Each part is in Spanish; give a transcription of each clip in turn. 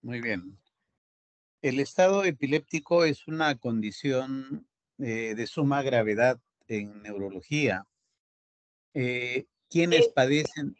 Muy bien. El estado epiléptico es una condición de suma gravedad en neurología. ¿Quiénes padecen,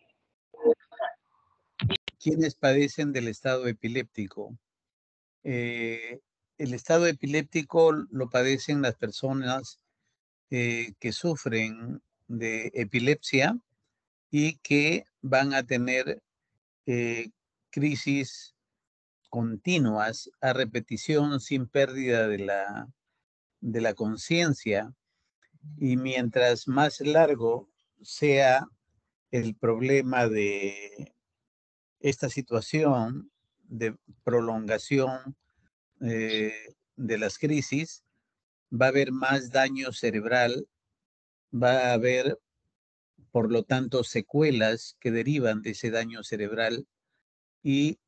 quiénes padecen del estado epiléptico? Eh, el estado epiléptico lo padecen las personas que sufren de epilepsia y que van a tener eh, crisis continuas a repetición sin pérdida de la conciencia. Y mientras más largo sea el problema de esta situación de prolongación de las crisis, va a haber más daño cerebral, va a haber, por lo tanto, secuelas que derivan de ese daño cerebral y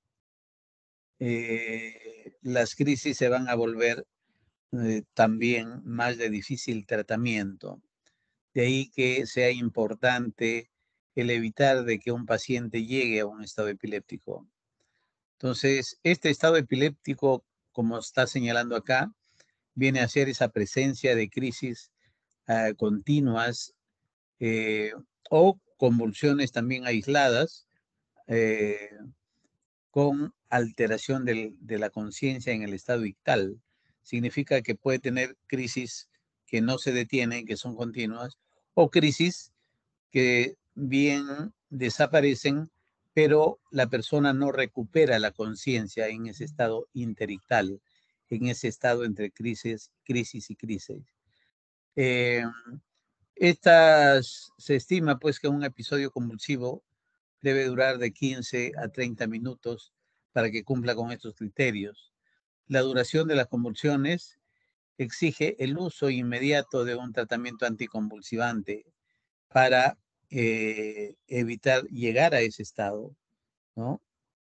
las crisis se van a volver también más de difícil tratamiento. De ahí que sea importante el evitar de que un paciente llegue a un estado epiléptico. Entonces, este estado epiléptico, como está señalando acá, viene a ser esa presencia de crisis continuas eh, o convulsiones también aisladas eh, con alteración de la conciencia en el estado ictal. Significa que puede tener crisis que no se detienen, que son continuas, o crisis que bien desaparecen, pero la persona no recupera la conciencia en ese estado interictal, en ese estado entre crisis y crisis. Eh, se estima pues que un episodio convulsivo debe durar de 15 a 30 minutos para que cumpla con estos criterios. La duración de las convulsiones exige el uso inmediato de un tratamiento anticonvulsivante para evitar llegar a ese estado, ¿no?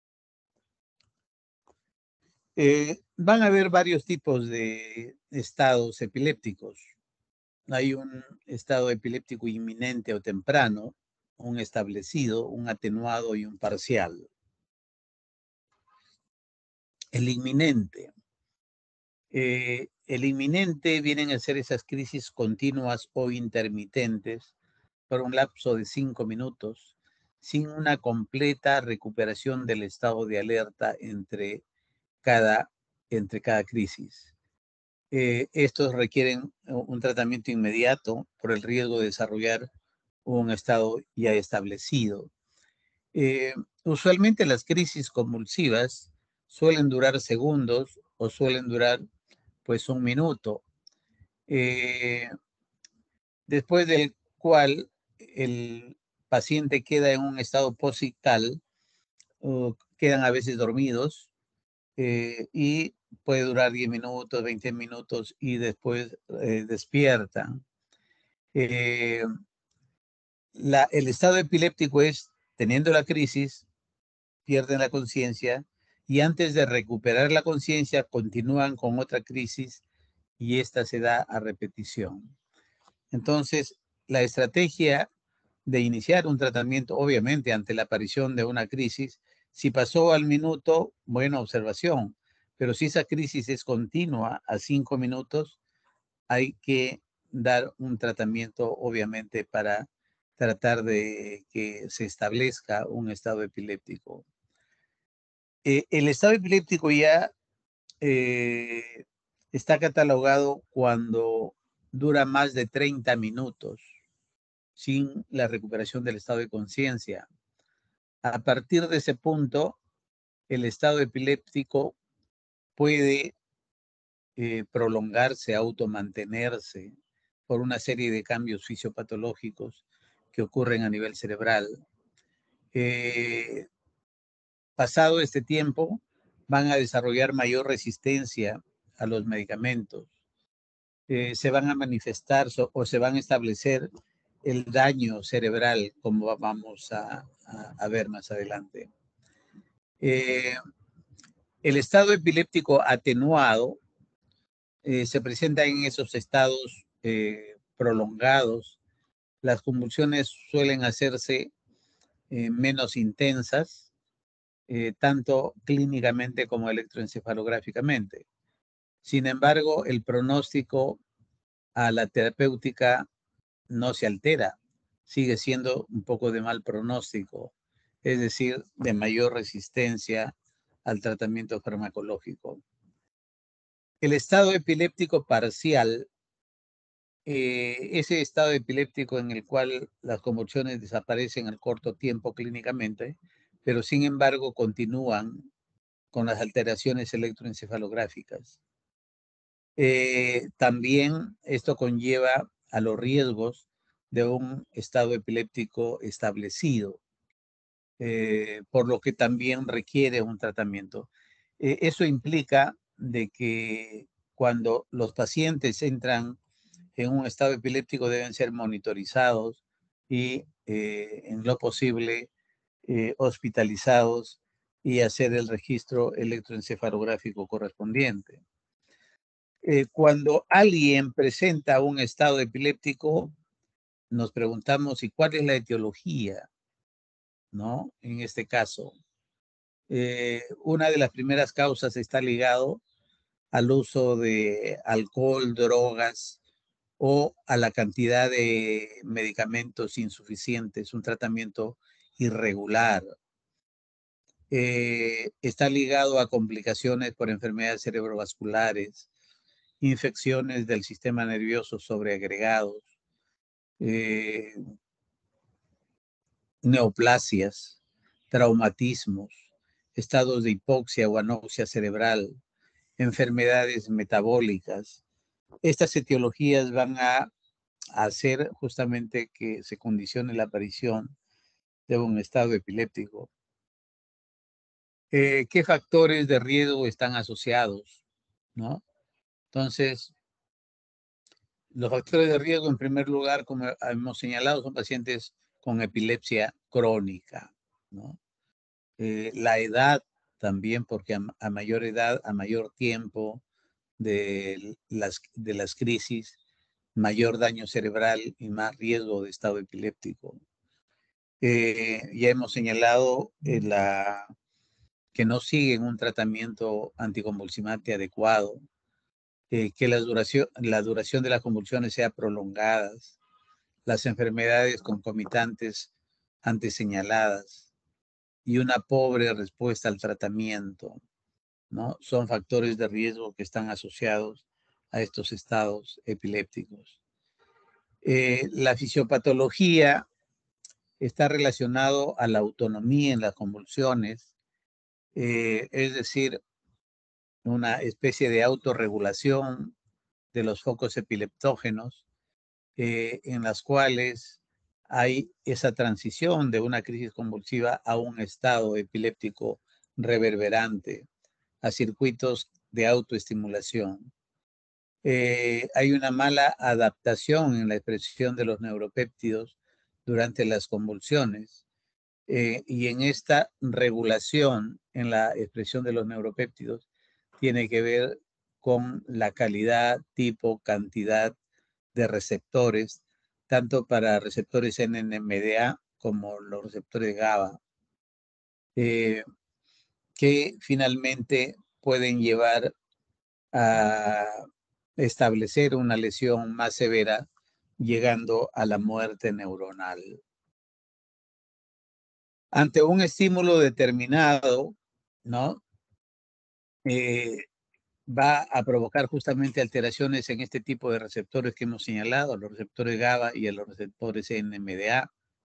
Van a haber varios tipos de estados epilépticos. Hay un estado epiléptico inminente o temprano, un establecido, un atenuado y un parcial. El inminente. El inminente vienen a ser esas crisis continuas o intermitentes por un lapso de 5 minutos, sin una completa recuperación del estado de alerta cada, entre cada crisis. Estos requieren un tratamiento inmediato por el riesgo de desarrollar un estado ya establecido. Eh, Usualmente las crisis convulsivas suelen durar segundos o suelen durar pues un minuto, eh, después del cual el paciente queda en un estado posictal o quedan a veces dormidos y puede durar 10 minutos, 20 minutos y después despiertan. Eh, el estado epiléptico es teniendo la crisis, pierden la conciencia y antes de recuperar la conciencia continúan con otra crisis y esta se da a repetición. Entonces, la estrategia de iniciar un tratamiento, obviamente, ante la aparición de una crisis, si pasó al minuto, buena observación, pero si esa crisis es continua a 5 minutos, hay que dar un tratamiento, obviamente, para tratar de que se establezca un estado epiléptico. El estado epiléptico ya eh, está catalogado cuando dura más de 30 minutos sin la recuperación del estado de conciencia. A partir de ese punto, el estado epiléptico puede prolongarse, automantenerse por una serie de cambios fisiopatológicos que ocurren a nivel cerebral. Eh, Pasado este tiempo, van a desarrollar mayor resistencia a los medicamentos. Se van a manifestar o se van a establecer el daño cerebral, como vamos a ver más adelante. Eh, el estado epiléptico atenuado se presenta en esos estados prolongados. Las convulsiones suelen hacerse menos intensas tanto clínicamente como electroencefalográficamente. Sin embargo, el pronóstico a la terapéutica no se altera, sigue siendo un poco de mal pronóstico, es decir, de mayor resistencia al tratamiento farmacológico. El estado epiléptico parcial, ese estado epiléptico en el cual las convulsiones desaparecen al corto tiempo clínicamente, pero sin embargo continúan con las alteraciones electroencefalográficas. También esto conlleva a los riesgos de un estado epiléptico establecido, por lo que también requiere un tratamiento. Eso implica de que cuando los pacientes entran en un estado epiléptico deben ser monitorizados y en lo posible hospitalizados y hacer el registro electroencefalográfico correspondiente. Cuando alguien presenta un estado epiléptico, nos preguntamos, ¿y cuál es la etiología? ¿No? En este caso, una de las primeras causas está ligado al uso de alcohol, drogas o a la cantidad de medicamentos insuficientes, un tratamiento irregular. Está ligado a complicaciones por enfermedades cerebrovasculares, infecciones del sistema nervioso sobreagregados, eh, neoplasias, traumatismos, estados de hipoxia o anoxia cerebral, enfermedades metabólicas. Estas etiologías van a hacer justamente que se condicione la aparición de un estado epiléptico. ¿Qué factores de riesgo están asociados? ¿No? Entonces, los factores de riesgo, en primer lugar, como hemos señalado, son pacientes con epilepsia crónica, ¿no? La edad también, porque a mayor edad, a mayor tiempo de las crisis, mayor daño cerebral y más riesgo de estado epiléptico. Ya hemos señalado que no siguen un tratamiento anticonvulsivante adecuado, que la duración de las convulsiones sea prolongada, las enfermedades concomitantes antes señaladas y una pobre respuesta al tratamiento, ¿no? Son factores de riesgo que están asociados a estos estados epilépticos. La fisiopatología está relacionado a la autonomía en las convulsiones, es decir, una especie de autorregulación de los focos epileptógenos, en las cuales hay esa transición de una crisis convulsiva a un estado epiléptico reverberante, a circuitos de autoestimulación. Hay una mala adaptación en la expresión de los neuropéptidos durante las convulsiones, y en esta regulación en la expresión de los neuropéptidos tiene que ver con la calidad, tipo, cantidad de receptores, tanto para receptores NMDA como los receptores GABA, eh, que finalmente pueden llevar a establecer una lesión más severa, llegando a la muerte neuronal. Ante un estímulo determinado, ¿no? Va a provocar justamente alteraciones en este tipo de receptores que hemos señalado, los receptores GABA y los receptores NMDA,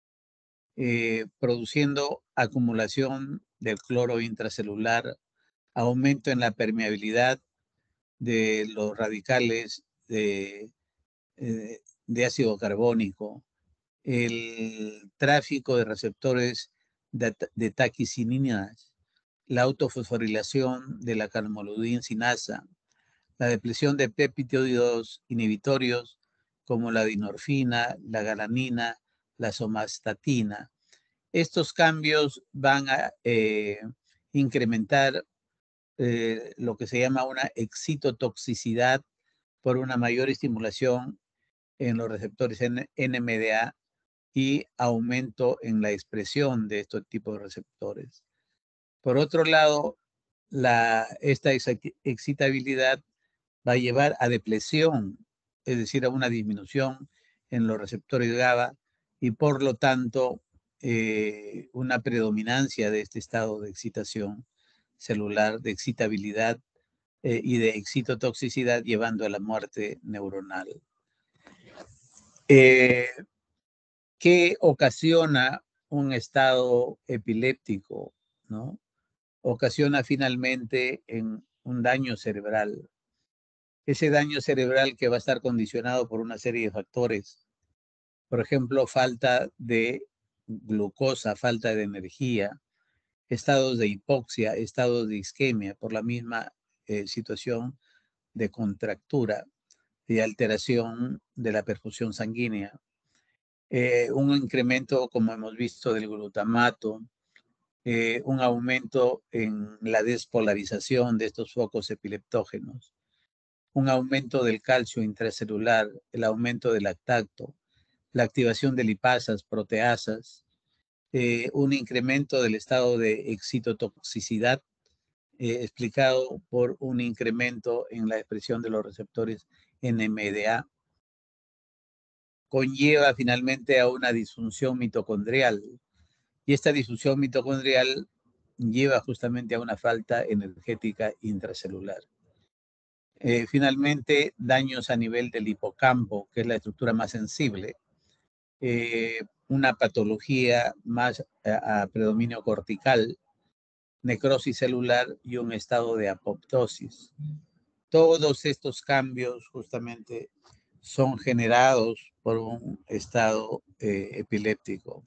produciendo acumulación del cloro intracelular, aumento en la permeabilidad de los radicales de ácido carbónico, el tráfico de receptores de taquicininas, la autofosforilación de la carmoludinsinasa, la depresión de péptidos inhibitorios como la dinorfina, la galanina, la somastatina. Estos cambios van a incrementar lo que se llama una excitotoxicidad por una mayor estimulación en los receptores NMDA y aumento en la expresión de estos tipos de receptores. Por otro lado, esta excitabilidad va a llevar a depresión, es decir, a una disminución en los receptores GABA y por lo tanto una predominancia de este estado de excitación celular, de excitabilidad y de excitotoxicidad, llevando a la muerte neuronal. ¿Qué ocasiona un estado epiléptico, ¿no? Ocasiona finalmente en un daño cerebral. Ese daño cerebral que va a estar condicionado por una serie de factores. Por ejemplo, falta de glucosa, falta de energía, estados de hipoxia, estados de isquemia por la misma situación de contractura y alteración de la perfusión sanguínea. Un incremento, como hemos visto, del glutamato, un aumento en la despolarización de estos focos epileptógenos, un aumento del calcio intracelular, el aumento del lactato, la activación de lipasas, proteasas, un incremento del estado de excitotoxicidad, explicado por un incremento en la expresión de los receptores NMDA, conlleva finalmente a una disfunción mitocondrial. Y esta disfunción mitocondrial lleva justamente a una falta energética intracelular. Finalmente, daños a nivel del hipocampo, que es la estructura más sensible, una patología más a predominio cortical, necrosis celular y un estado de apoptosis. Todos estos cambios justamente son generados por un estado epiléptico.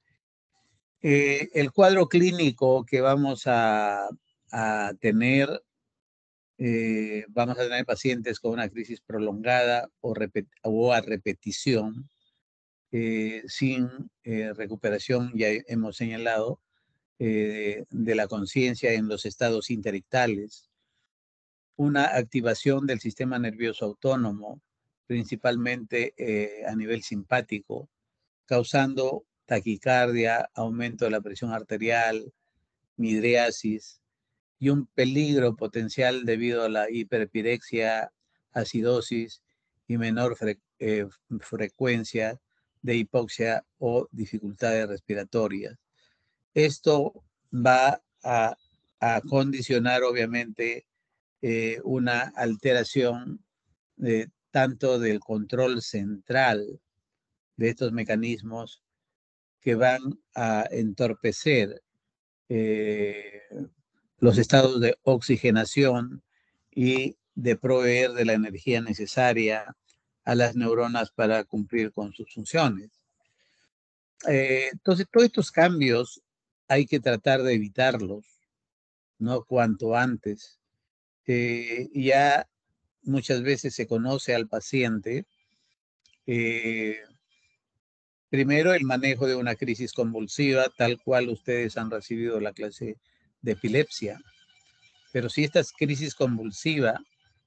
El cuadro clínico que vamos a tener, vamos a tener pacientes con una crisis prolongada o a repetición, sin recuperación, ya hemos señalado, de la conciencia en los estados interictales, una activación del sistema nervioso autónomo, principalmente a nivel simpático, causando taquicardia, aumento de la presión arterial, midriasis y un peligro potencial debido a la hiperpirexia, acidosis y menor frecuencia de hipoxia o dificultades respiratorias. Esto va a condicionar obviamente una alteración tanto del control central de estos mecanismos que van a entorpecer los estados de oxigenación y de proveer de la energía necesaria a las neuronas para cumplir con sus funciones. Entonces, todos estos cambios hay que tratar de evitarlos, ¿no? Cuanto antes. Ya muchas veces se conoce al paciente, primero el manejo de una crisis convulsiva, tal cual ustedes han recibido la clase de epilepsia. Pero si esta crisis convulsiva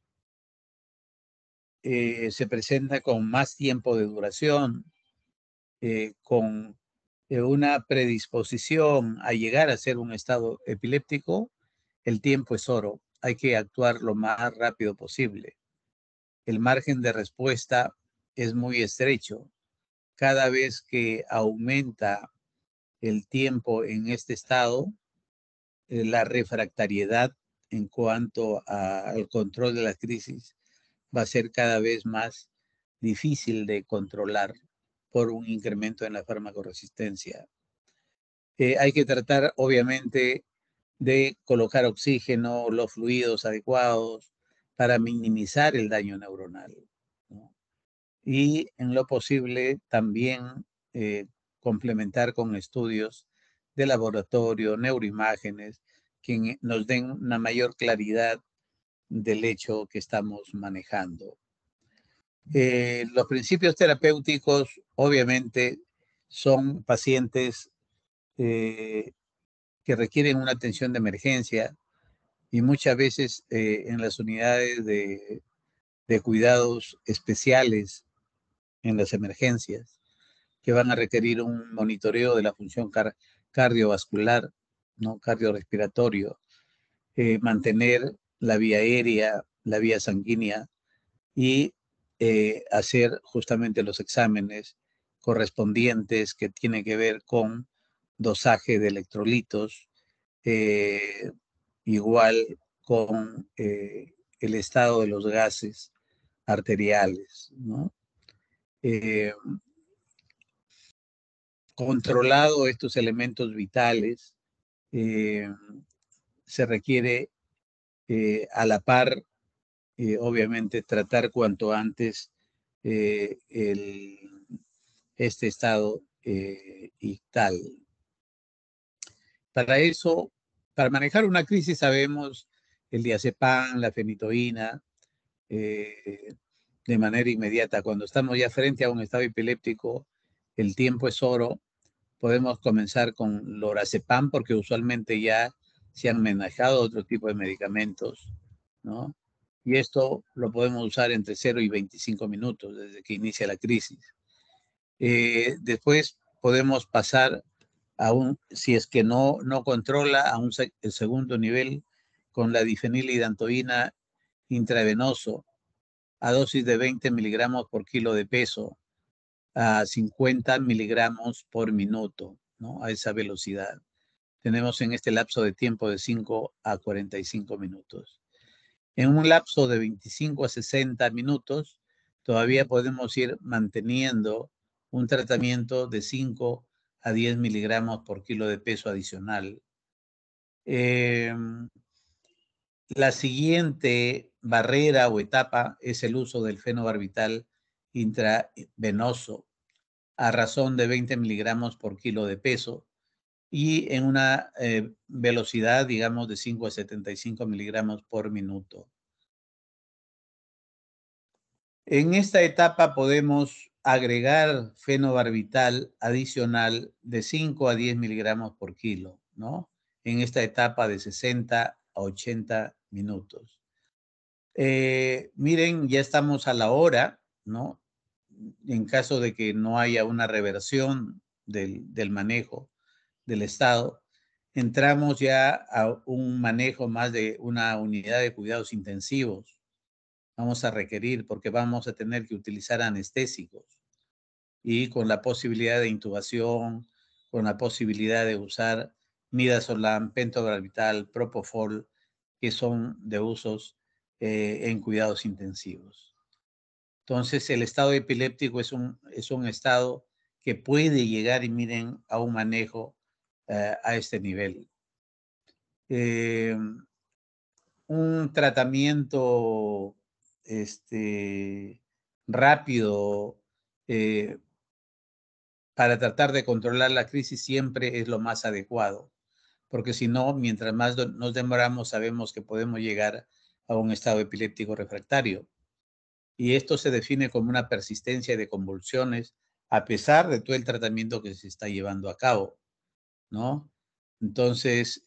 se presenta con más tiempo de duración, con una predisposición a llegar a ser un estado epiléptico, el tiempo es oro. Hay que actuar lo más rápido posible. El margen de respuesta es muy estrecho. Cada vez que aumenta el tiempo en este estado, la refractariedad en cuanto al control de la crisis va a ser cada vez más difícil de controlar por un incremento en la farmacoresistencia. Hay que tratar, obviamente, de colocar oxígeno, los fluidos adecuados para minimizar el daño neuronal, ¿no? Y en lo posible también complementar con estudios de laboratorio, neuroimágenes, que nos den una mayor claridad del hecho que estamos manejando. Los principios terapéuticos, obviamente, son pacientes que requieren una atención de emergencia y muchas veces en las unidades de cuidados especiales en las emergencias, que van a requerir un monitoreo de la función cardiovascular, ¿no? Cardiorrespiratorio, mantener la vía aérea, la vía sanguínea y hacer justamente los exámenes correspondientes que tienen que ver con dosaje de electrolitos, eh, igual con el estado de los gases arteriales, ¿no? Eh, Controlado estos elementos vitales, eh, se requiere a la par, obviamente, tratar cuanto antes este estado ictal. Para eso, para manejar una crisis sabemos el diazepam, la fenitoína, de manera inmediata. Cuando estamos ya frente a un estado epiléptico, el tiempo es oro. Podemos comenzar con lorazepam porque usualmente ya se han manejado otro tipo de medicamentos, ¿no? Y esto lo podemos usar entre 0 y 25 minutos desde que inicia la crisis. Después podemos pasar a si es que no controla, a el segundo nivel con la difenilidantoína intravenoso a dosis de 20 miligramos por kilo de peso a 50 miligramos por minuto, ¿no? A esa velocidad. Tenemos en este lapso de tiempo de 5 a 45 minutos. En un lapso de 25 a 60 minutos, todavía podemos ir manteniendo un tratamiento de 5 a 10 miligramos por kilo de peso adicional. La siguiente barrera o etapa es el uso del fenobarbital intravenoso a razón de 20 miligramos por kilo de peso y en una velocidad, digamos, de 5 a 75 miligramos por minuto. En esta etapa podemos agregar fenobarbital adicional de 5 a 10 miligramos por kilo, ¿no? En esta etapa de 60 a 80 minutos. Miren, ya estamos a la hora, ¿no? En caso de que no haya una reversión del manejo del Estado, entramos ya a un manejo más de una unidad de cuidados intensivos. Vamos a requerir porque vamos a tener que utilizar anestésicos y con la posibilidad de intubación, con la posibilidad de usar midazolam, pentobarbital, propofol, que son de usos en cuidados intensivos. Entonces, el estado epiléptico es un estado que puede llegar, y miren, a un manejo a este nivel. Un tratamiento rápido para tratar de controlar la crisis siempre es lo más adecuado, porque si no, mientras más nos demoramos, sabemos que podemos llegar a un estado epiléptico refractario. Y esto se define como una persistencia de convulsiones a pesar de todo el tratamiento que se está llevando a cabo, ¿no? Entonces,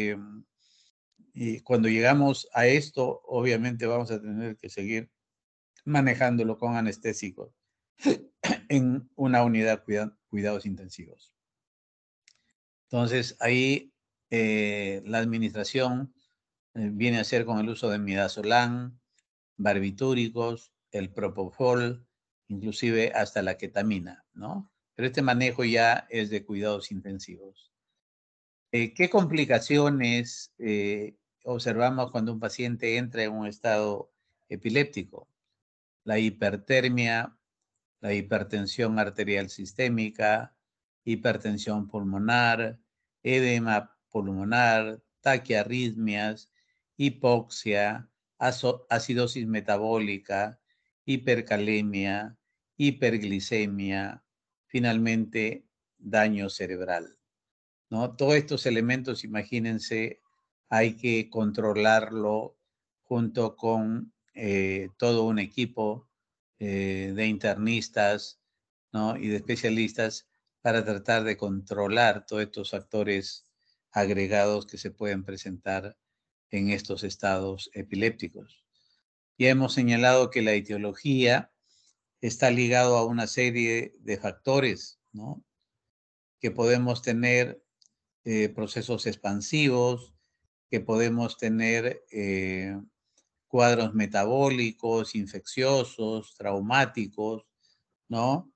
y cuando llegamos a esto, obviamente vamos a tener que seguir manejándolo con anestésicos en una unidad de cuidados intensivos. Entonces, ahí la administración viene a ser con el uso de midazolam, barbitúricos, el propofol, inclusive hasta la ketamina, ¿no? Pero este manejo ya es de cuidados intensivos. ¿Qué complicaciones observamos cuando un paciente entra en un estado epiléptico? La hipertermia, la hipertensión arterial sistémica, hipertensión pulmonar, edema pulmonar, taquiarritmias, hipoxia, acidosis metabólica, hipercalemia, hiperglicemia, finalmente daño cerebral, ¿no? Todos estos elementos, imagínense, hay que controlarlo junto con todo un equipo de internistas, ¿no? Y de especialistas para tratar de controlar todos estos factores agregados que se pueden presentar en estos estados epilépticos. Ya hemos señalado que la etiología está ligado a una serie de factores, ¿no? Que podemos tener procesos expansivos, que podemos tener cuadros metabólicos, infecciosos, traumáticos, ¿no?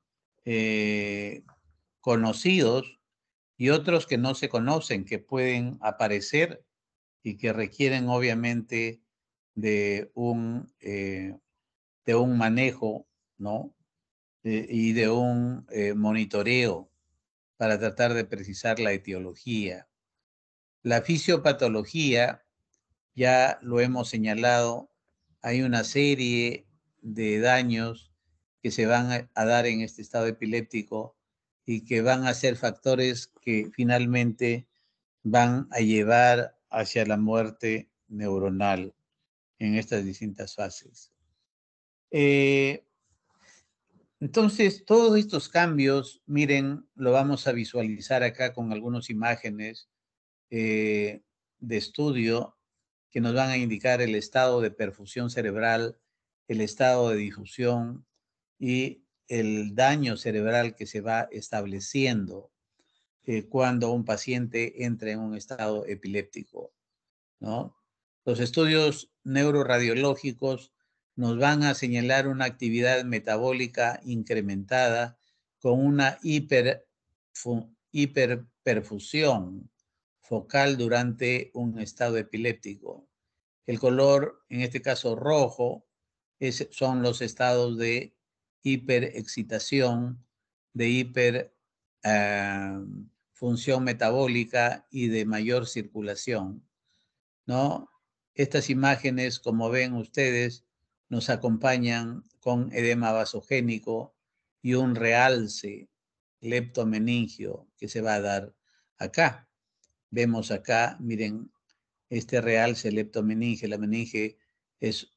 Conocidos y otros que no se conocen, que pueden aparecer y que requieren obviamente de un manejo, ¿no? Y de un monitoreo para tratar de precisar la etiología. La fisiopatología, ya lo hemos señalado, hay una serie de daños que se van a dar en este estado epiléptico y que van a ser factores que finalmente van a llevar hacia la muerte neuronal en estas distintas fases. Entonces, todos estos cambios, miren, lo vamos a visualizar acá con algunas imágenes de estudio que nos van a indicar el estado de perfusión cerebral, el estado de difusión y el daño cerebral que se va estableciendo cuando un paciente entra en un estado epiléptico, ¿no? Los estudios neuroradiológicos nos van a señalar una actividad metabólica incrementada con una hiperperfusión focal durante un estado epiléptico. El color, en este caso rojo, son los estados de hiperexcitación, de hiperfunción metabólica y de mayor circulación, ¿no? Estas imágenes, como ven ustedes, nos acompañan con edema vasogénico y un realce leptomeningio que se va a dar acá. Vemos acá, miren, este realce leptomeninge. La meninge es,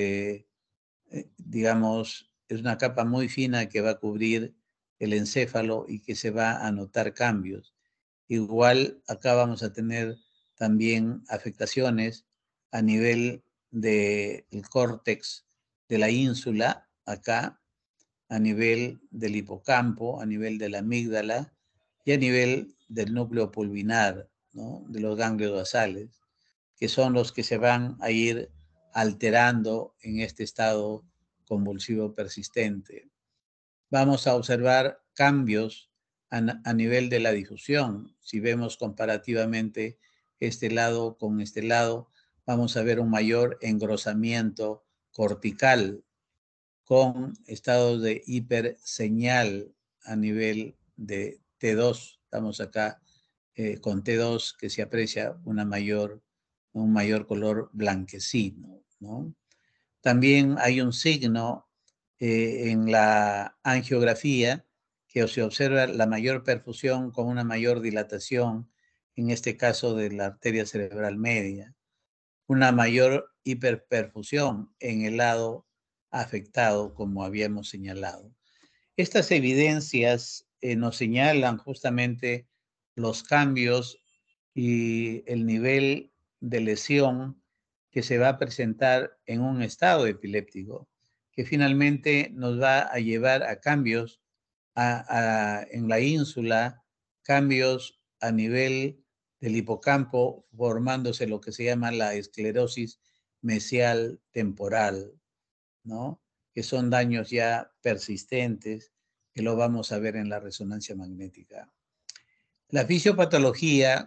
digamos, es una capa muy fina que va a cubrir el encéfalo y que se va a notar cambios. Igual acá vamos a tener también afectaciones a nivel del córtex de la ínsula, acá, a nivel del hipocampo, a nivel de la amígdala y a nivel del núcleo pulvinar, ¿no? De los ganglios basales, que son los que se van a ir alterando en este estado convulsivo persistente. Vamos a observar cambios a nivel de la difusión. Si vemos comparativamente este lado con este lado, vamos a ver un mayor engrosamiento cortical con estados de hiperseñal a nivel de T2. Estamos acá con T2 que se aprecia un mayor color blanquecino, ¿no? También hay un signo en la angiografía que se observa la mayor perfusión con una mayor dilatación, en este caso de la arteria cerebral media, una mayor hiperperfusión en el lado afectado, como habíamos señalado. Estas evidencias nos señalan justamente los cambios y el nivel de lesión que se va a presentar en un estado epiléptico, que finalmente nos va a llevar a cambios en la ínsula, cambios a nivel del hipocampo, formándose lo que se llama la esclerosis mesial temporal, ¿no? Que son daños ya persistentes, que lo vamos a ver en la resonancia magnética. La fisiopatología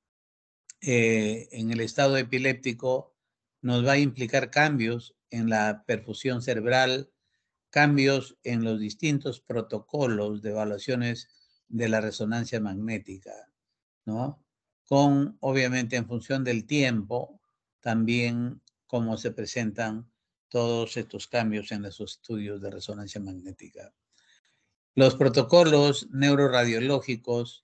en el estado epiléptico nos va a implicar cambios en la perfusión cerebral, cambios en los distintos protocolos de evaluaciones de la resonancia magnética, ¿no? Con, obviamente, en función del tiempo, también cómo se presentan todos estos cambios en los estudios de resonancia magnética. Los protocolos neuroradiológicos,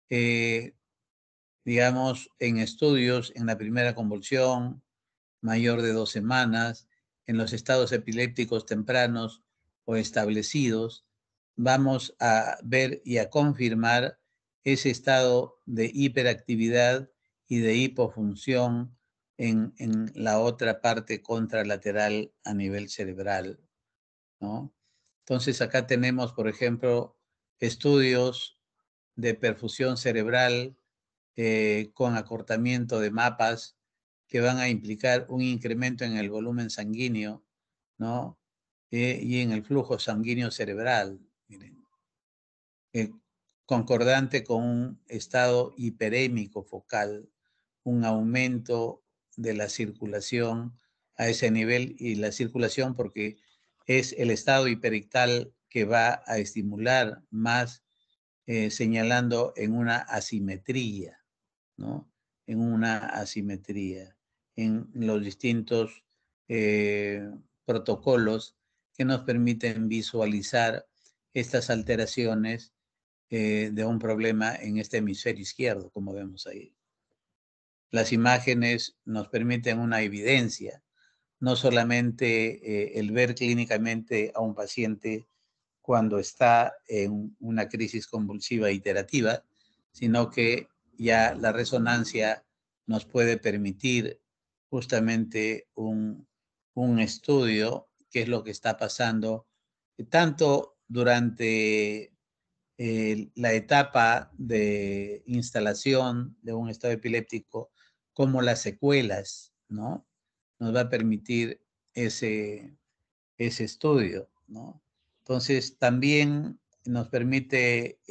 digamos, en estudios en la primera convulsión mayor de 2 semanas, en los estados epilépticos tempranos o establecidos, vamos a ver y a confirmar ese estado de hiperactividad y de hipofunción en la otra parte contralateral a nivel cerebral, ¿no? Entonces acá tenemos, por ejemplo, estudios de perfusión cerebral con acortamiento de mapas que van a implicar un incremento en el volumen sanguíneo, ¿no? Y en el flujo sanguíneo cerebral, miren, eh, concordante con un estado hiperémico focal, un aumento de la circulación a ese nivel, y la circulación porque es el estado hiperictal que va a estimular más, señalando en una asimetría, ¿no? En una asimetría en los distintos protocolos que nos permiten visualizar estas alteraciones de un problema en este hemisferio izquierdo, como vemos ahí. Las imágenes nos permiten una evidencia, no solamente el ver clínicamente a un paciente cuando está en una crisis convulsiva iterativa, sino que ya la resonancia nos puede permitir justamente un estudio, qué es lo que está pasando, tanto durante la etapa de instalación de un estado epiléptico como las secuelas, ¿no? Nos va a permitir ese estudio, ¿no? Entonces, también nos permite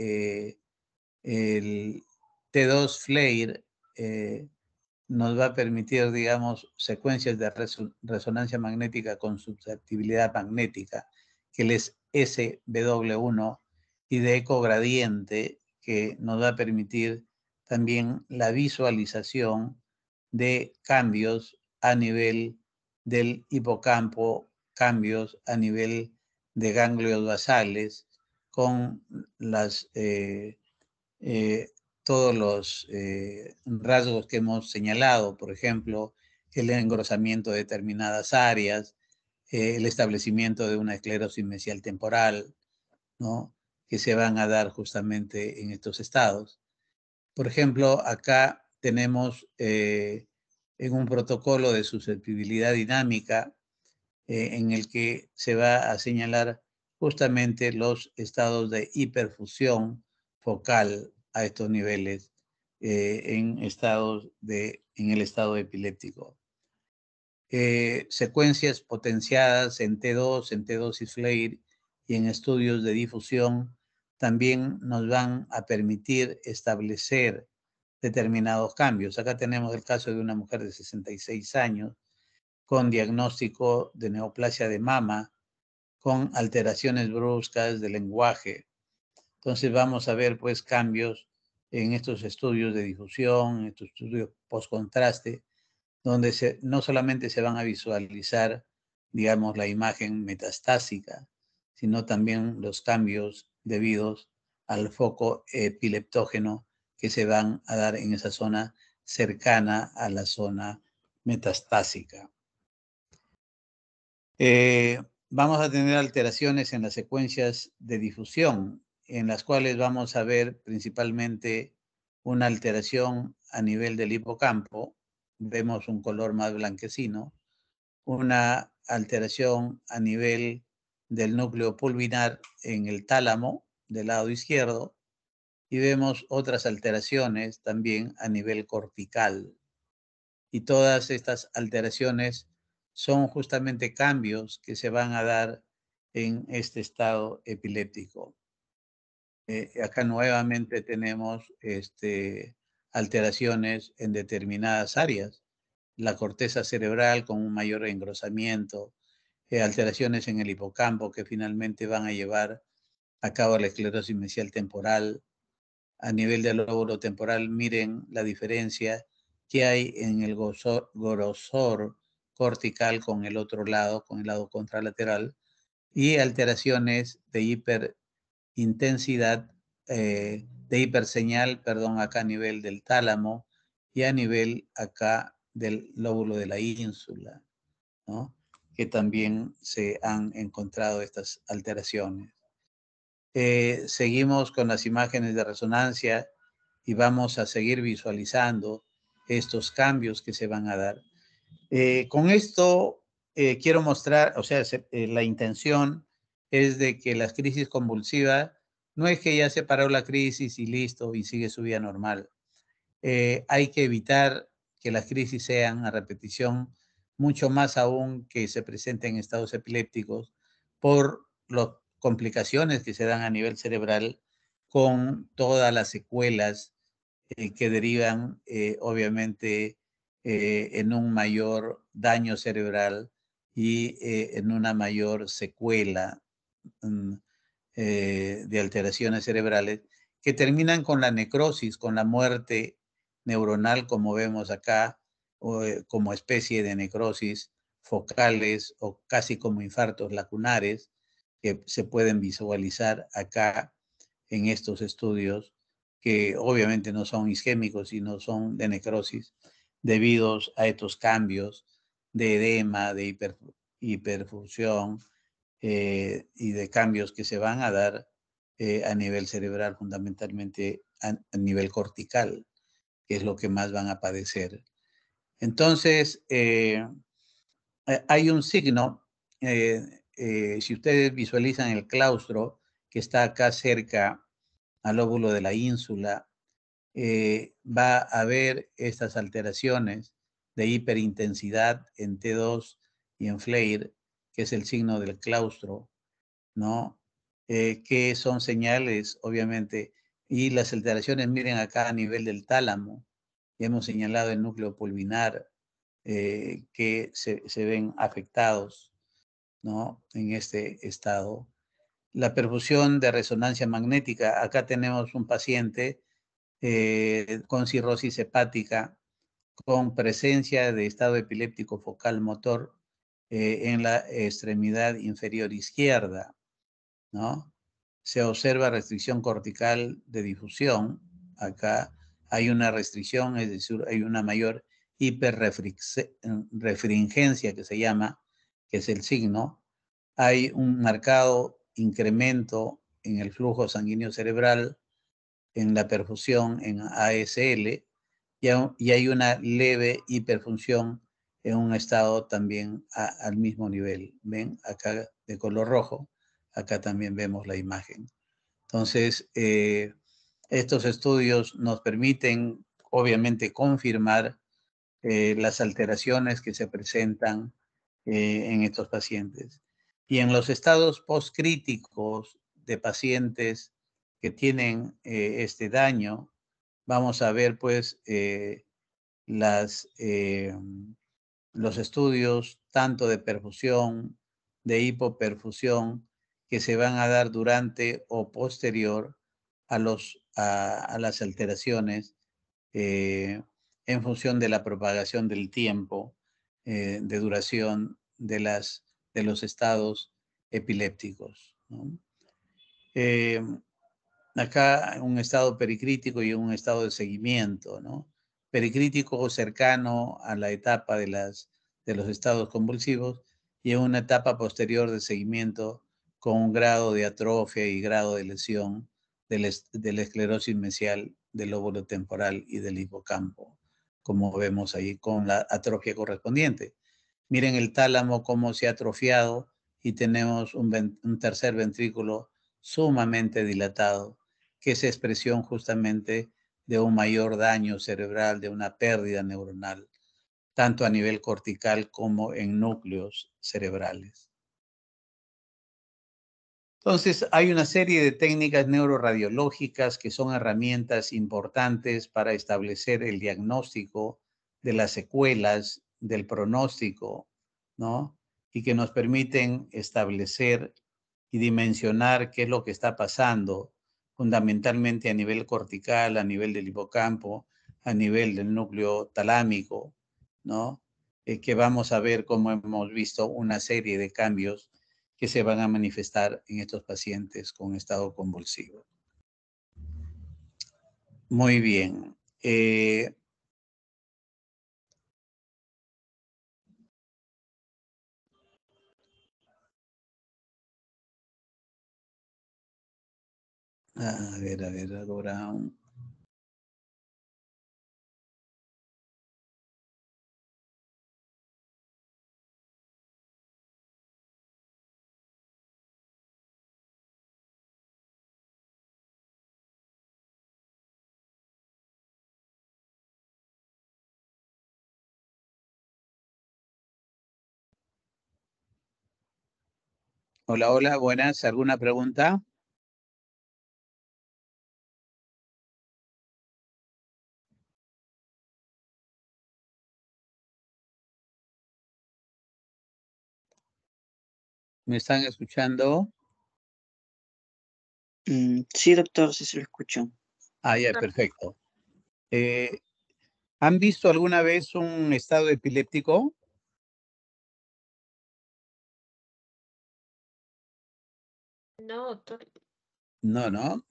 el T2 FLAIR, nos va a permitir, digamos, secuencias de resonancia magnética con susceptibilidad magnética, que es SW1, y de eco gradiente, que nos va a permitir también la visualización de cambios a nivel del hipocampo, cambios a nivel de ganglios basales, con las todos los rasgos que hemos señalado, por ejemplo, el engrosamiento de determinadas áreas, el establecimiento de una esclerosis mesial temporal, ¿no? Que se van a dar justamente en estos estados. Por ejemplo, acá tenemos en un protocolo de susceptibilidad dinámica en el que se va a señalar justamente los estados de hiperfusión focal a estos niveles en el estado epiléptico. Secuencias potenciadas en T2, en T2 FLAIR y en estudios de difusión también nos van a permitir establecer determinados cambios. Acá tenemos el caso de una mujer de 66 años con diagnóstico de neoplasia de mama, con alteraciones bruscas del lenguaje. Entonces vamos a ver pues cambios en estos estudios de difusión, en estos estudios post-contraste, donde no solamente se van a visualizar, digamos, la imagen metastásica, sino también los cambios debidos al foco epileptógeno que se van a dar en esa zona cercana a la zona metastásica. Vamos a tener alteraciones en las secuencias de difusión, en las cuales vamos a ver principalmente una alteración a nivel del hipocampo, vemos un color más blanquecino, una alteración a nivel del núcleo pulvinar en el tálamo del lado izquierdo, y vemos otras alteraciones también a nivel cortical. Y todas estas alteraciones son justamente cambios que se van a dar en este estado epiléptico. Acá nuevamente tenemos alteraciones en determinadas áreas. La corteza cerebral con un mayor engrosamiento, alteraciones en el hipocampo que finalmente van a llevar a cabo la esclerosis mesial temporal. A nivel del lóbulo temporal, miren la diferencia que hay en el grosor cortical con el otro lado, con el lado contralateral, y alteraciones de hiperintensidad, de hiperseñal, perdón, acá a nivel del tálamo y a nivel acá del lóbulo de la ínsula, ¿no? Que también se han encontrado estas alteraciones. Seguimos con las imágenes de resonancia y vamos a seguir visualizando estos cambios que se van a dar. Con esto quiero mostrar, o sea, la intención es de que la crisis convulsiva no es que ya se paró la crisis y listo y sigue su vida normal. hay que evitar que las crisis sean a repetición, mucho más aún que se presenten en estados epilépticos por las complicaciones que se dan a nivel cerebral con todas las secuelas que derivan obviamente en un mayor daño cerebral y en una mayor secuela mm, de alteraciones cerebrales que terminan con la necrosis, con la muerte neuronal, como vemos acá, o, como especie de necrosis focales o casi como infartos lacunares que se pueden visualizar acá en estos estudios, que obviamente no son isquémicos, sino son de necrosis, debido a estos cambios de edema, de hiperfusión, y de cambios que se van a dar a nivel cerebral, fundamentalmente a nivel cortical, que es lo que más van a padecer. Entonces, hay un signo, si ustedes visualizan el claustro que está acá cerca al lóbulo de la ínsula, va a haber estas alteraciones de hiperintensidad en T2 y en FLAIR, que es el signo del claustro, ¿no? Que son señales, obviamente, y las alteraciones, miren acá a nivel del tálamo, ya hemos señalado el núcleo pulvinar, que se ven afectados, ¿no? En este estado. La perfusión de resonancia magnética, acá tenemos un paciente con cirrosis hepática, con presencia de estado epiléptico focal motor en la extremidad inferior izquierda, ¿no? Se observa restricción cortical de difusión. Acá hay una restricción, es decir, hay una mayor hiperrefringencia que se llama, que es el signo. Hay un marcado incremento en el flujo sanguíneo cerebral, en la perfusión, en ASL, y hay una leve hiperfunción en un estado también al mismo nivel. ¿Ven? Acá de color rojo, acá también vemos la imagen. Entonces, estos estudios nos permiten, obviamente, confirmar las alteraciones que se presentan en estos pacientes. Y en los estados postcríticos de pacientes que tienen este daño, vamos a ver pues las, los estudios tanto de perfusión, de hipoperfusión, que se van a dar durante o posterior a las alteraciones en función de la propagación del tiempo de duración de los estados epilépticos, ¿no? Eh, Acá un estado pericrítico y un estado de seguimiento, ¿no? Pericrítico cercano a la etapa de los estados convulsivos y en una etapa posterior de seguimiento con un grado de atrofia y grado de lesión de la esclerosis mesial del lóbulo temporal y del hipocampo, como vemos ahí con la atrofia correspondiente. Miren el tálamo cómo se ha atrofiado y tenemos un tercer ventrículo sumamente dilatado, que es expresión justamente de un mayor daño cerebral, de una pérdida neuronal, tanto a nivel cortical como en núcleos cerebrales. Entonces, hay una serie de técnicas neuroradiológicas que son herramientas importantes para establecer el diagnóstico de las secuelas, del pronóstico, ¿no? Y que nos permiten establecer y dimensionar qué es lo que está pasando, fundamentalmente a nivel cortical, a nivel del hipocampo, a nivel del núcleo talámico, ¿no? Que vamos a ver cómo hemos visto una serie de cambios que se van a manifestar en estos pacientes con estado convulsivo. Muy bien. A ver, ahora. Hola, hola, buenas. ¿Alguna pregunta? ¿Me están escuchando? Sí, doctor, sí se lo escucho. Ah, ya, perfecto. Eh, ¿Han visto alguna vez un estado epiléptico? No, doctor. No, ¿no?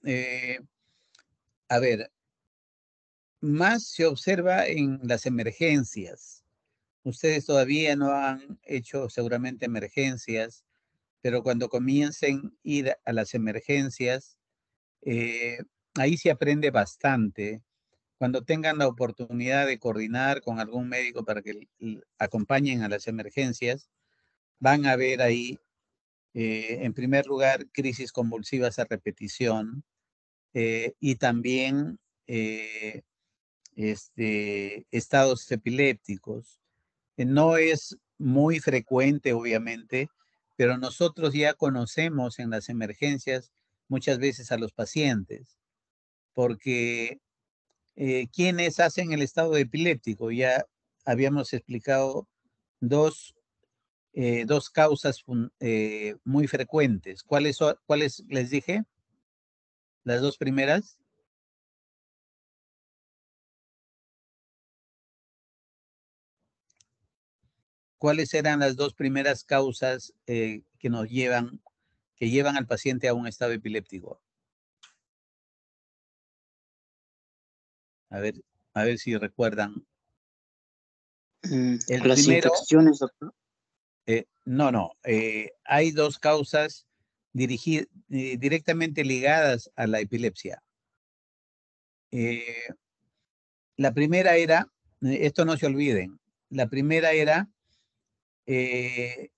A ver, más se observa en las emergencias. Ustedes todavía no han hecho seguramente emergencias, pero cuando comiencen a ir a las emergencias, eh, ahí se aprende bastante. Cuando tengan la oportunidad de coordinar con algún médico para que acompañen a las emergencias, van a ver ahí, en primer lugar, crisis convulsivas a repetición y también eh, estados epilépticos. No es muy frecuente, obviamente, pero nosotros ya conocemos en las emergencias muchas veces a los pacientes, porque ¿quiénes hacen el estado epiléptico? Ya habíamos explicado dos, dos causas muy frecuentes. ¿Cuáles les dije? Las dos primeras. ¿Cuáles eran las dos primeras causas que llevan al paciente a un estado epiléptico? A ver, a ver si recuerdan. El Las primero, infecciones, doctor. no, hay dos causas directamente ligadas a la epilepsia. Eh, la primera era, esto no se olviden, la primera era, eh,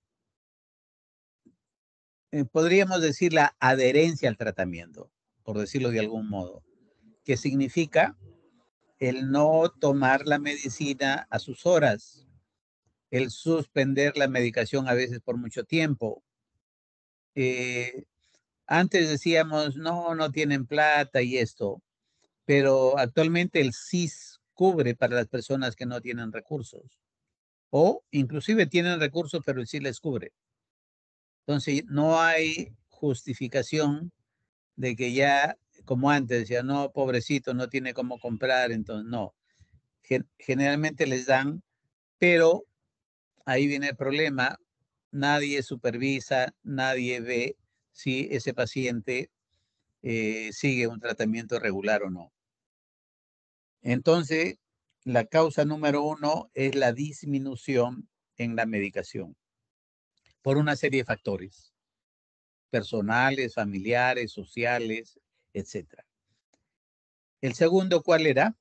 podríamos decir la adherencia al tratamiento, por decirlo de algún modo, que significa el no tomar la medicina a sus horas, el suspender la medicación a veces por mucho tiempo. Eh, Antes decíamos, no, no tienen plata y esto, pero actualmente el SIS cubre para las personas que no tienen recursos o inclusive tienen recursos, pero el SIS les cubre. Entonces, no hay justificación de que ya, como antes, decía, no, pobrecito, no tiene cómo comprar, entonces no. Generalmente les dan, pero ahí viene el problema, nadie supervisa, nadie ve si ese paciente sigue un tratamiento regular o no. Entonces, la causa número uno es la disminución en la medicación por una serie de factores personales, familiares, sociales, etcétera. El segundo, ¿cuál era?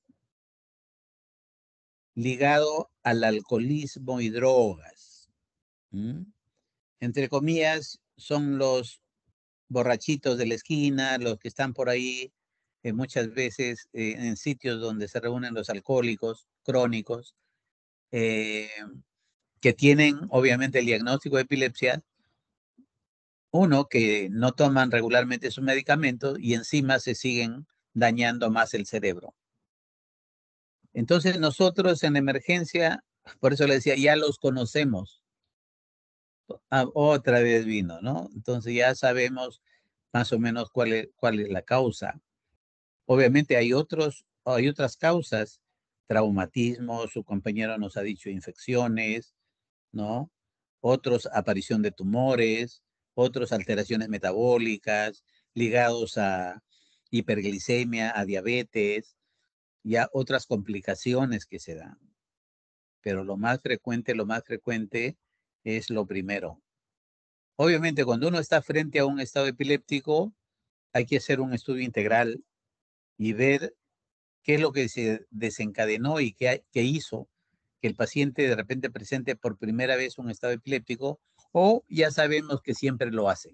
Ligado al alcoholismo y drogas. ¿Mm? Entre comillas, son los borrachitos de la esquina, los que están por ahí muchas veces en sitios donde se reúnen los alcohólicos crónicos, eh, que tienen obviamente el diagnóstico de epilepsia, uno, que no toman regularmente sus medicamentos y encima se siguen dañando más el cerebro. Entonces nosotros en emergencia, por eso le decía, ya los conocemos. Ah, otra vez vino, ¿no? Entonces ya sabemos más o menos cuál es la causa. Obviamente hay otras causas, traumatismo, su compañero nos ha dicho infecciones, ¿no? Otros, aparición de tumores, otros, alteraciones metabólicas ligados a hiperglicemia, a diabetes, ya otras complicaciones que se dan. Pero lo más frecuente es lo primero. Obviamente, cuando uno está frente a un estado epiléptico, hay que hacer un estudio integral y ver qué es lo que se desencadenó y qué hizo que el paciente de repente presente por primera vez un estado epiléptico o ya sabemos que siempre lo hace,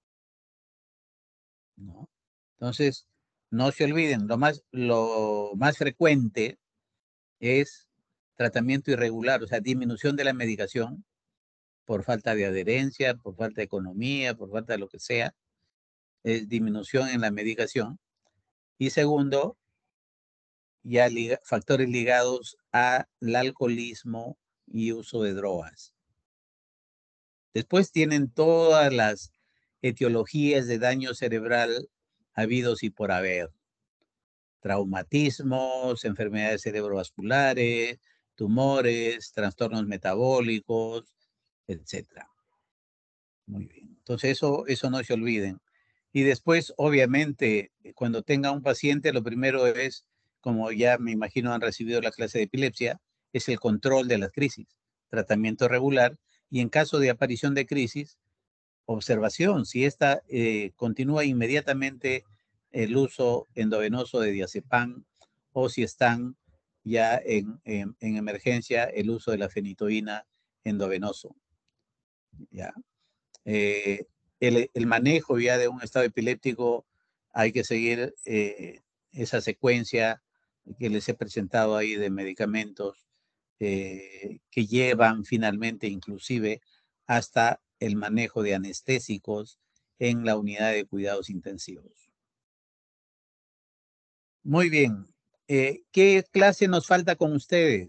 ¿no? Entonces, no se olviden, lo más frecuente es tratamiento irregular, o sea, disminución de la medicación, por falta de adherencia, por falta de economía, por falta de lo que sea, es disminución en la medicación. Y segundo, ya factores ligados al alcoholismo y uso de drogas. Después tienen todas las etiologías de daño cerebral habidos y por haber. Traumatismos, enfermedades cerebrovasculares, tumores, trastornos metabólicos, etc. Muy bien. Entonces, eso no se olviden. Y después, obviamente, cuando tenga un paciente, lo primero es, como ya me imagino han recibido la clase de epilepsia, es el control de las crisis, tratamiento regular y en caso de aparición de crisis, observación. Si esta continúa inmediatamente el uso endovenoso de diazepam o si están ya en emergencia el uso de la fenitoína endovenoso. ¿Ya? El manejo ya de un estado epiléptico, hay que seguir esa secuencia que les he presentado ahí de medicamentos que llevan finalmente inclusive hasta el manejo de anestésicos en la unidad de cuidados intensivos. Muy bien. ¿Qué clase nos falta con ustedes?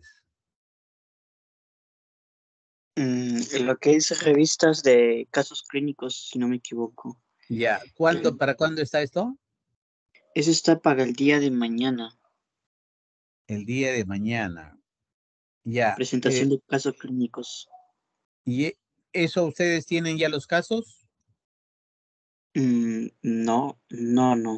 Lo que es revistas de casos clínicos, si no me equivoco. Ya. Eh, ¿Para cuándo está esto? Eso está para el día de mañana. El día de mañana. Ya. Presentación de casos clínicos. ¿Y eso ustedes tienen ya los casos? No, no, no.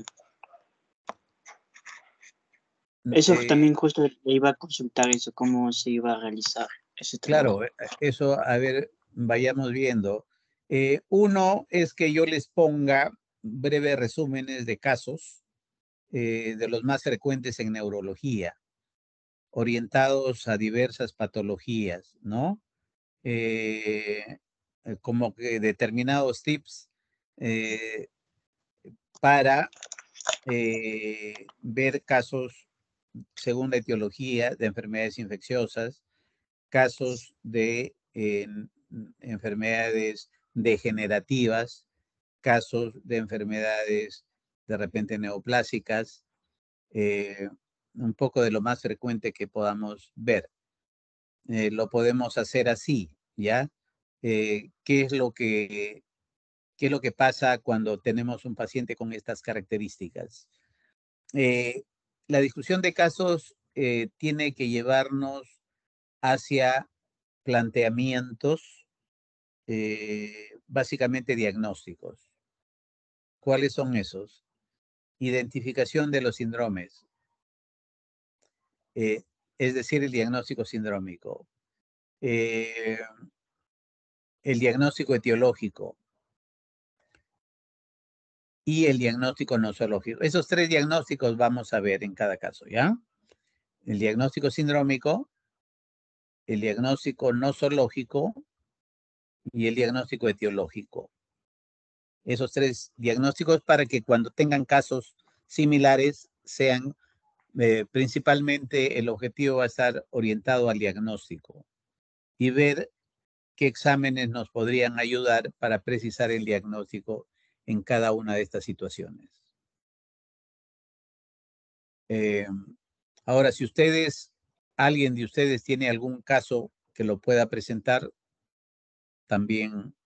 Eso Eh, también justo le iba a consultar eso, cómo se iba a realizar ese trabajo. claro, eso, a ver, vayamos viendo. Uno es que yo les ponga breves resúmenes de casos de los más frecuentes en neurología, orientados a diversas patologías, ¿no? Como que determinados tips eh, para ver casos según la etiología de enfermedades infecciosas, casos de enfermedades degenerativas, casos de enfermedades de repente neoplásicas, un poco de lo más frecuente que podamos ver. Lo podemos hacer así, ¿ya? ¿Qué es lo que pasa cuando tenemos un paciente con estas características? Eh, la discusión de casos tiene que llevarnos hacia planteamientos básicamente diagnósticos. ¿Cuáles son esos? Identificación de los síndromes, eh, es decir, el diagnóstico sindrómico, eh, el diagnóstico etiológico y el diagnóstico nosológico. Esos tres diagnósticos vamos a ver en cada caso, ¿ya? El diagnóstico sindrómico, el diagnóstico nosológico y el diagnóstico etiológico. Esos tres diagnósticos para que cuando tengan casos similares sean principalmente el objetivo va a estar orientado al diagnóstico y ver qué exámenes nos podrían ayudar para precisar el diagnóstico en cada una de estas situaciones. Eh, ahora, si alguien de ustedes tiene algún caso que lo pueda presentar, también,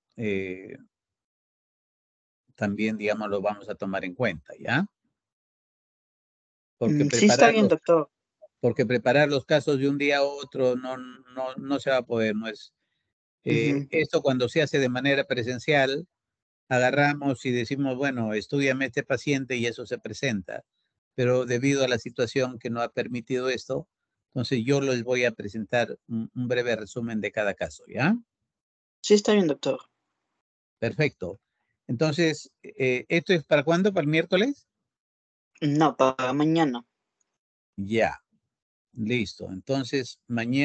digamos, lo vamos a tomar en cuenta, ¿ya? Porque Sí, está bien, doctor. preparar los casos de un día a otro no se va a poder, no es. Ujú. Esto cuando se hace de manera presencial, agarramos y decimos, bueno, estúdiame este paciente y eso se presenta. Pero debido a la situación que no ha permitido esto, entonces yo les voy a presentar un breve resumen de cada caso, ¿ya? Sí, está bien, doctor. Perfecto. Entonces, ¿esto es para cuándo? ¿Para el miércoles? No, para mañana. Ya, listo. Entonces,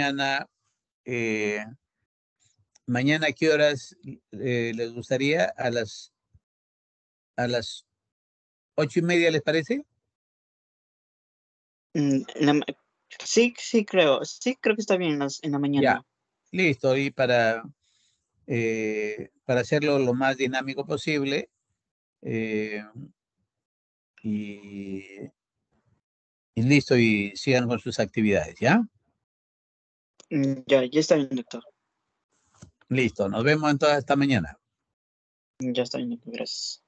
eh, mañana, ¿a qué horas les gustaría? A las 8:30, ¿les parece? En la sí, sí creo que está bien en la Ya, mañana. listo. Y para hacerlo lo más dinámico posible. Y listo, y sigan con sus actividades, ¿ya? Ya está bien, doctor. Listo, nos vemos entonces esta mañana. Ya está bien, doctor. Gracias.